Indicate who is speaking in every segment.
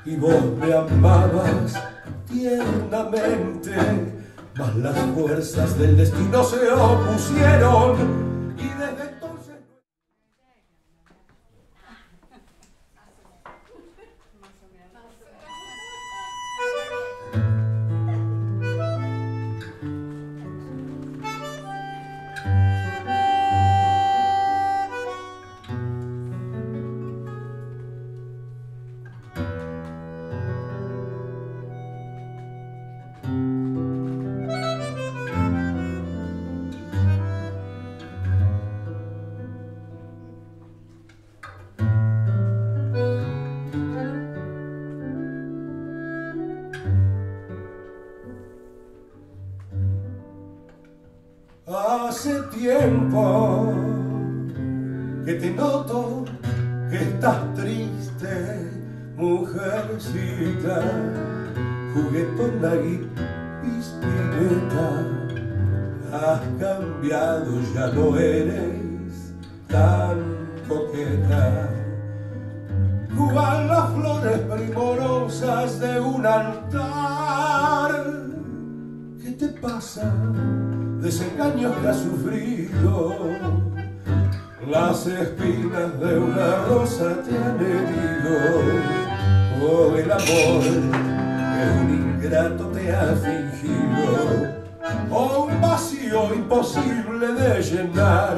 Speaker 1: y vos me amabas tiernamente, mas las fuerzas del destino se opusieron y desde entonces... Hace tiempo que te noto que estás triste, mujercita, juguetona y pispireta. Has cambiado, ya no eres tan coqueta. Cual las flores primorosas de un altar. ¿Qué te pasa? Desengaños que has sufrido, las espinas de una rosa te han herido. Oh, el amor que un ingrato te ha fingido, oh, un vacío imposible de llenar.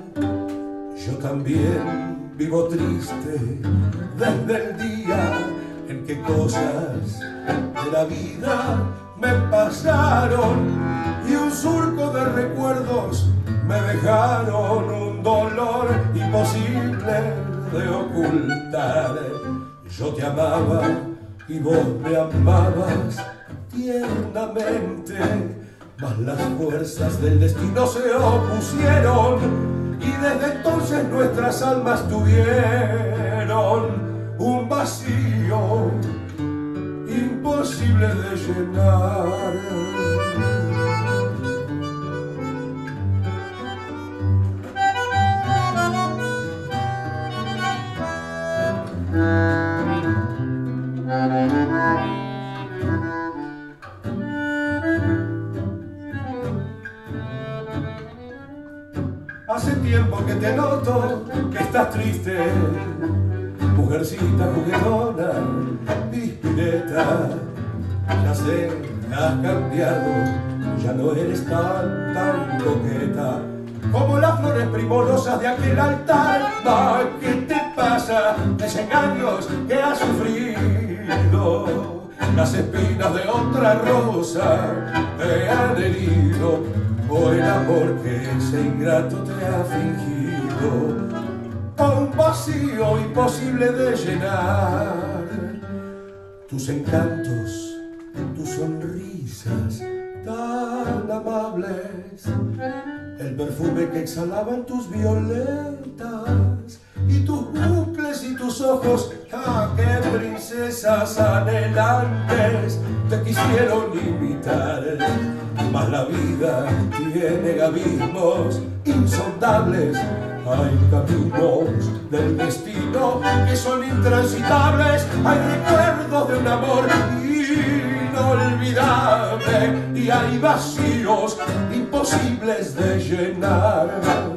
Speaker 1: Yo también vivo triste desde el día en que cosas de la vida me pasaron y un surco de recuerdos me dejaron, un dolor imposible de ocultar. Yo te amaba y vos me amabas tiernamente, mas las fuerzas del destino se opusieron y desde entonces nuestras almas tuvieron un vacío imposible de llenar. Hace tiempo que te noto que estás triste, mujercita juguetona, pispireta. Ya sé, has cambiado, ya no eres tan coqueta como las flores primorosas de aquel altar. Ay, ¿qué te pasa? Desengaños que has sufrido, las espinas de otra rosa te han herido. Oh, el amor que ese ingrato te ha fingido, oh, un vacío imposible de llenar. Tus encantos, tus sonrisas tan amables, el perfume que exhalaban tus violetas y tus bucles y tus ojos, ah, qué princesas anhelantes te quisieron imitar. Mas la vida tiene abismos insondables, hay caminos del destino que son intransitables, hay recuerdos de un amor inolvidable y hay vacíos imposibles de llenar.